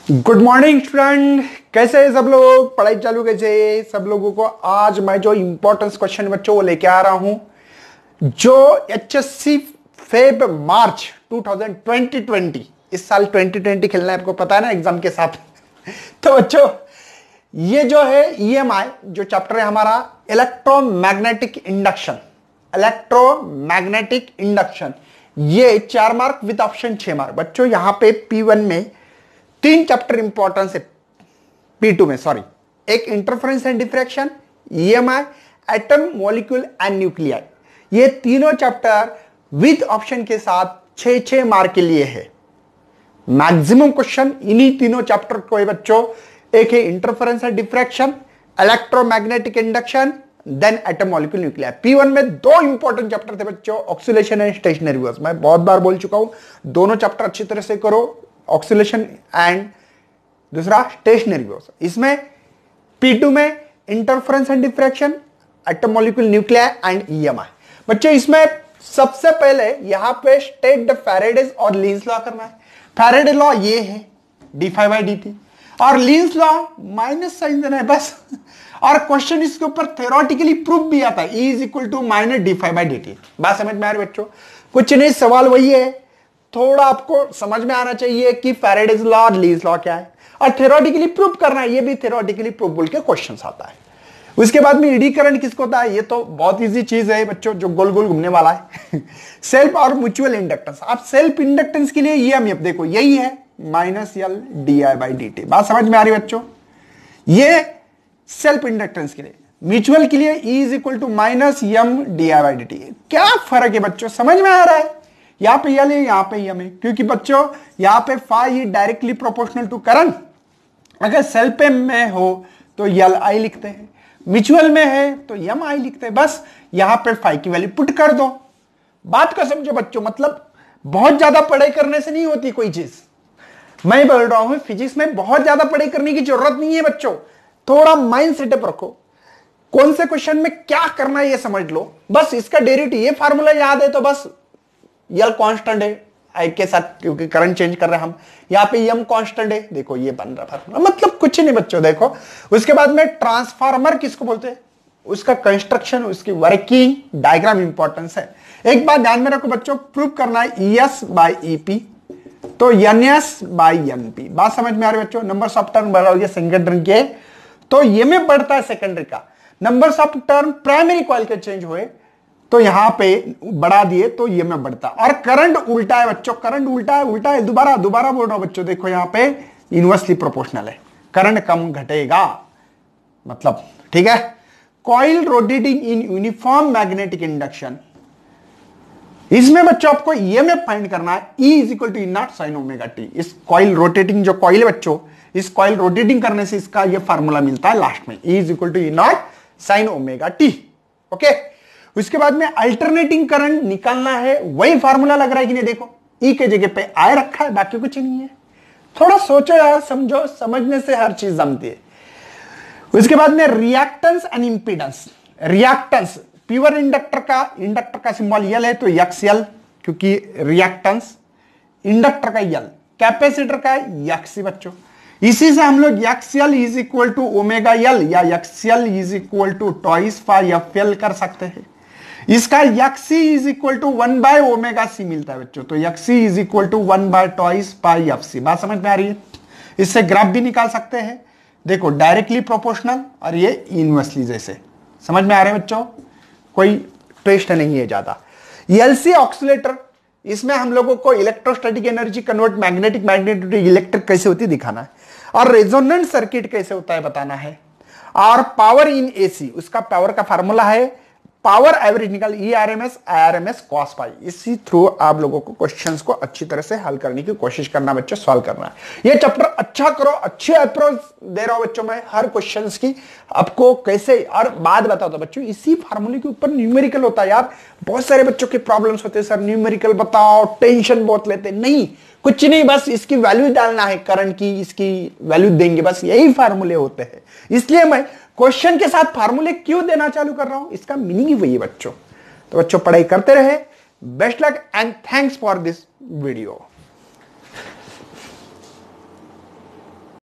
Good morning student, कैसे है सब लोग? पढ़ाई चालू कैसे है सब लोगों को? आज मैं जो इंपॉर्टेंस क्वेश्चन बच्चों वो लेके आ रहा हूं, जो एचएससी फेब मार्च 2020 इस साल 2020 खेलना है, आपको पता है ना एग्जाम के साथ। तो बच्चों ये जो है ईएमआई जो चैप्टर है हमारा इलेक्ट्रोमैग्नेटिक इंडक्शन, इलेक्ट्रोमैग्नेटिक इंडक्शन, ये 4 मार्क विद ऑप्शन 6 मार्क। बच्चों यहां पे P1 में 3 चैप्टर इंपॉर्टेंस है, P2 में सॉरी, एक interference and diffraction, EMI, atom, molecule and nuclei. ये तीनों चैप्टर विद ऑप्शन के साथ 6-6 मार्क के लिए है। मैक्सिमम क्वेश्चन इन्हीं तीनों चैप्टर को है बच्चों। एक है interference and diffraction, electromagnetic induction, then atom, molecule, nuclei. P1 में 2 इंपॉर्टेंट चैप्टर थे बच्चों, ऑक्सीलेशन एंड स्टेशनरी वेव्स। मैं बहुत बार बोल चुका हूं, दोनों चैप्टर अच्छी तरह से करो, ऑक्सीलेशन एंड दूसरा स्टेशनरी वेव्स। इसमें P2 में interference and diffraction, atom, molecule, nuclei and EMI. बच्चों इसमें सबसे पहले यहां पे स्टेट द फैराडेज और लीन्स लॉ करना है। फैराडे लॉ ये है d∅dt और लीन्स लॉ माइनस साइन देना है बस। और क्वेश्चन इसके ऊपर थ्योरेटिकली प्रूफ भी आता है, E is equal to minus d∅dt। बात समझ में आ रही बच्चों? कुछ नहीं, सवाल वही है, थोड़ा आपको समझ में आना चाहिए कि फैराडेज लॉ और लीन्स लॉ क्या है और थ्योरेटिकली प्रूफ करना है। ये भी थ्योरेटिकली प्रूफेबल के क्वेश्चंस आता है। उसके बाद में ईडी करंट किसको होता है? ये तो बहुत इजी चीज है बच्चों, जो गोल गोल घूमने वाला है। सेल्फ और म्यूचुअल इंडक्टेंस। आप सेल्फ इंडक्टेंस के लिए ईएमएफ देखो यही है, -L/di/dt। बात समझ में आ रही बच्चों? ये सेल्फ इंडक्टेंस के लिए। म्यूचुअल के लिए E is equal to -M/di/dt। क्या फर्क है बच्चों, समझ में आ रहा है? यहां पे L है, यहां पे M है, क्योंकि बच्चों यहां पे phi directly proportional to current. अगर सेल्फ में हो तो Li लिखते हैं, म्यूचुअल में है तो Mi लिखते हैं। बस यहां पे फाई की वैल्यू पुट कर दो। बात को समझो बच्चों, मतलब बहुत ज्यादा पढ़ाई करने से नहीं होती कोई चीज। मैं बोल रहा हूं फिजिक्स में बहुत ज्यादा पढ़ाई करने की जरूरत नहीं है बच्चों। थोड़ा माइंड सेटअप रखो, कौन से क्वेश्चन में क्या करना है ये समझ लो, बस इसका डेरिवेटिव, ये फार्मूला याद है तो बस। L कांस्टेंट है I के साथ, क्योंकि करंट चेंज कर रहे हैं हम। यहाँ पे M कांस्टेंट है, देखो ये बन रहा फार्मूला, मतलब कुछ नहीं बच्चों। देखो उसके बाद में ट्रांसफार्मर किसको बोलते हैं, उसका कंस्ट्रक्शन, उसकी वर्किंग डायग्राम इंपॉर्टेंस है। एक बात ध्यान में रखो बच्चों, प्रूव करना है ES/EP तो NS/NP। बात समझ में आ रही बच्चों? नंबर्स ऑफ टर्न बढ़ा हो सेकेंडरी के तो ये में बढ़ता है सेकेंडरी का। Numbers of turn primary coil के चेंज हुए तो यहां पे बढ़ा दिए तो ये में बढ़ता। और करंट उल्टा है बच्चों, करंट उल्टा है, दोबारा बोल रहा हूं बच्चों। देखो यहां पे इनवर्सली प्रोपोर्शनल है, करंट कम घटेगा, मतलब ठीक है। Coil rotating in uniform magnetic induction, इसमें बच्चों आपको ईएमएफ फाइंड करना है। E is equal to E0 sin ωt। इस कॉइल रोटेटिंग जो कॉइल है बच्चों, इस कॉइल रोटेटिंग करने से इसका ये फार्मूला मिलता है लास्ट में, E is equal to E0 sin ωt। Okay, उसके बाद में अल्टरनेटिंग करंट निकालना है, वही फार्मूला लग रहा है कि नहीं? देखो E के जगह पे I रखा है, बाकी कुछ नहीं है। थोड़ा सोचो यार, समझो, समझने से हर चीज जमती है। उसके बाद में reactance and impedance. Reactance, pure inductor का सिंबल L है तो XL, क्योंकि रिएक्टेंस, इंडक्टर का L, कैपेसिटर का XC बच्चों। इसी से हम लोग XL is equal to ω/L या XL is equal to twice pi FL कर सकते हैं। इसका XC is equal to 1/ωc मिलता है बच्चों, तो XC इज इक्वल टू 1/ट्वाइस पाई FC। बात समझ में आ रही है? इससे ग्राफ भी निकाल सकते हैं, देखो डायरेक्टली प्रोपोर्शनल और ये इनवर्सली जैसे। समझ में आ रहे हैं बच्चों? कोई ट्विस्ट नहीं है ज्यादा। LC ऑक्सीलेटर, इसमें हम लोगों को electrostatic energy convert magnetic electric कैसे होती है दिखाना है, और रेजोनेंट सर्किट कैसे होता है बताना है। और पावर इन AC, उसका पावर का फार्मूला है पावर एवरेज निकाल ERMS IRMS cos पाई। इसी थ्रू आप लोगों को क्वेश्चंस को अच्छी तरह से हल करने की कोशिश करना बच्चों, सॉल्व करना है। ये चैप्टर अच्छा करो, अच्छे अप्रोच दे रहा हूं बच्चों मैं हर क्वेश्चंस की आपको कैसे। और बात बताओ तो बच्चों, इसी फार्मूले के ऊपर न्यूमेरिकल होता है यार। बहुत सारे बच्चों के प्रॉब्लम्स होते हैं, सर न्यूमेरिकल बताओ, टेंशन बहुत लेते। नहीं, कुछ नहीं, बस इसकी वैल्यू डालना है, करंट की इसकी वैल्यू देंगे, बस यही फार्मूले होते हैं। इसलिए मैं क्वेश्चन के साथ फार्मूले क्यों देना चालू कर रहा हूं, इसका मीनिंग ही वही है बच्चों। तो बच्चों पढ़ाई करते रहे, best luck and thanks for this video.